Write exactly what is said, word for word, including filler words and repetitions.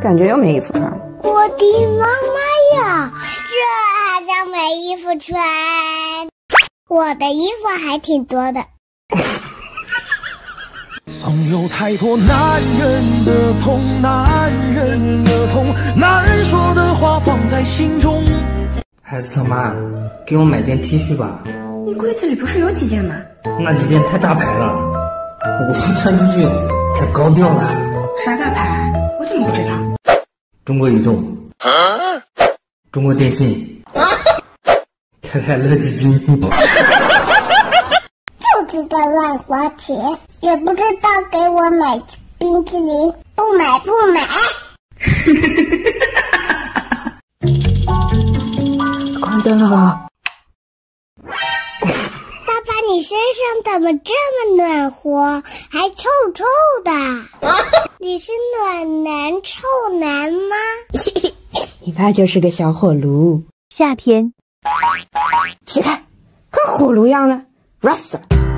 感觉又没衣服穿。 我的妈妈呀，这还叫没衣服穿？我的衣服还挺多的。 总有太多男人的痛，男人的痛，难说的话放在心中。 孩子他妈，给我买件 T 恤吧。 你柜子里不是有几件吗？ 那几件太大牌了，我怕穿出去太高调了。 啥大牌？我怎么不知道？ 中国移动、啊、中国电信、啊、太太乐基金。 就知道乱花钱，也不知道给我买冰淇淋，不买不买。 关灯了。 爸爸，你身上怎么这么暖和，还臭臭的？你是暖男臭男吗？ 你爸就是个小火炉。 夏天， 起开，跟火炉一样的，热死了。